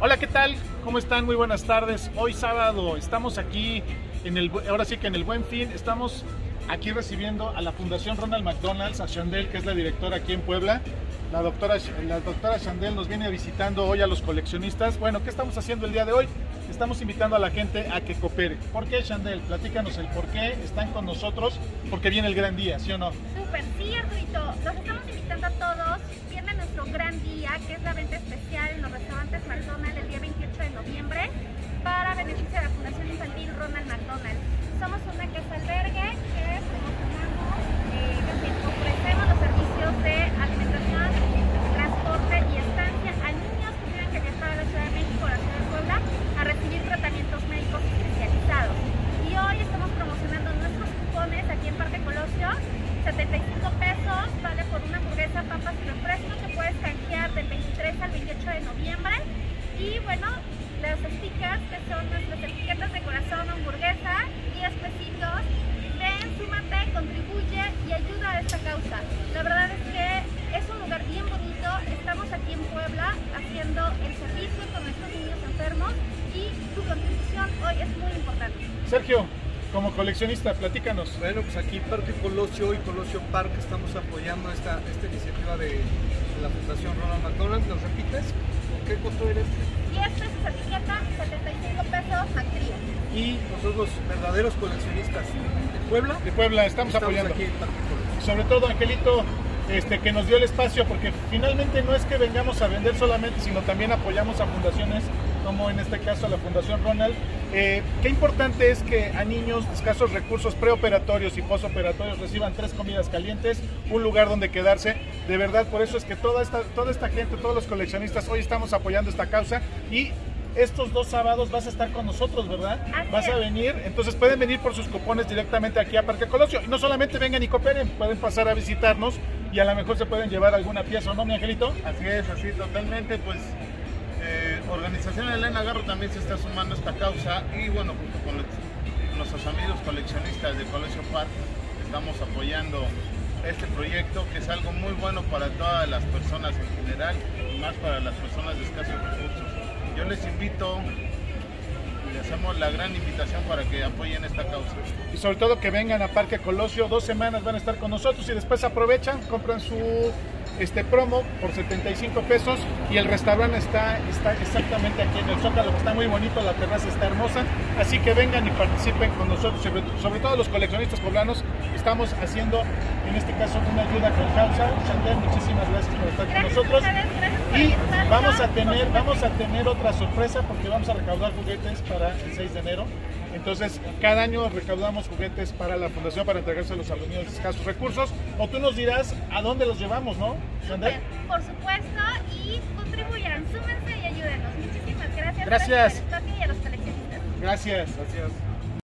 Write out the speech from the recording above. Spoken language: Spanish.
Hola, ¿qué tal? ¿Cómo están? Muy buenas tardes. Hoy sábado estamos aquí ahora sí que en el Buen Fin. Estamos aquí recibiendo a la Fundación Ronald McDonald, a Chandel, que es la directora aquí en Puebla. La doctora Chandel nos viene visitando hoy a los coleccionistas. Bueno, ¿qué estamos haciendo el día de hoy? Estamos invitando a la gente a que coopere. ¿Por qué, Chandel? Platícanos el por qué están con nosotros, porque viene el gran día, ¿sí o no? Súper, sí, Arturito. Los estamos invitando a todos. Viene nuestro gran día, que es la venta especial en los restaurantes McDonald's el día 28 de noviembre para beneficio de la Fundación Infantil Ronald McDonald. Somos una casa albergue que promocionamos, ofrecemos los servicios de alimentación, transporte y estancia a niños que tienen que viajar a la Ciudad de México o a la Ciudad de Puebla a recibir tratamientos médicos especializados. Y hoy estamos promocionando nuestros cupones aquí en Parque Colosio. 75 pesos vale por una hamburguesa, papas y refresco que puedes canjear del 23 al 28 de noviembre. Y bueno, los stickers, que son nuestras etiquetas de corazón, hamburguesa, 10 pesitos. Ven, súmate, contribuye y ayuda a esta causa. La verdad es que es un lugar bien bonito. Estamos aquí en Puebla haciendo el servicio con nuestros niños enfermos y tu contribución hoy es muy importante. Sergio, como coleccionista, platícanos. Bueno, pues aquí Parque Colosio y Colosio Park estamos apoyando esta iniciativa de la Fundación Ronald McDonald. ¿Nos repites? ¿Por qué costo era este? 10 pesos etiqueta, 75 pesos Mactrío. Y nosotros los verdaderos coleccionistas de Puebla. De Puebla, estamos apoyando. Aquí en Parque Colosio. Sobre todo, Angelito, que nos dio el espacio, porque finalmente no es que vengamos a vender solamente, sino también apoyamos a fundaciones, como en este caso a la Fundación Ronald. Qué importante es que a niños de escasos recursos preoperatorios y posoperatorios reciban 3 comidas calientes, un lugar donde quedarse. De verdad, por eso es que toda esta gente, todos los coleccionistas, hoy estamos apoyando esta causa. Y estos 2 sábados vas a estar con nosotros, ¿verdad? Vas a venir, entonces pueden venir por sus cupones directamente aquí a Parque Colosio. Y no solamente vengan y cooperen, pueden pasar a visitarnos y a lo mejor se pueden llevar alguna pieza, ¿o no, mi Angelito? Así es, así totalmente, pues Organización Elena Garro también se está sumando a esta causa y bueno, junto con nuestros amigos coleccionistas de Colosio Park estamos apoyando este proyecto, que es algo muy bueno para todas las personas en general y más para las personas de escasos recursos. Yo les invito, le hacemos la gran invitación para que apoyen esta causa. Y sobre todo que vengan a Parque Colosio, 2 semanas van a estar con nosotros y después aprovechan, compran su promo por 75 pesos y el restaurante está exactamente aquí en el Zócalo, que está muy bonito, la terraza está hermosa, así que vengan y participen con nosotros, sobre todo los coleccionistas poblanos. Estamos haciendo en este caso una ayuda con causa. Chandel, muchísimas gracias por estar con nosotros. Y vamos a tener otra sorpresa, porque vamos a recaudar juguetes para el 6 de enero. Entonces, cada año recaudamos juguetes para la fundación para entregárselos a los niños de escasos recursos. O tú nos dirás a dónde los llevamos, ¿no, Chandel? Por supuesto, y contribuyan, súmense y ayúdenos. Muchísimas gracias. Gracias. Por el espacio y a los coleccionistas. Gracias. Gracias.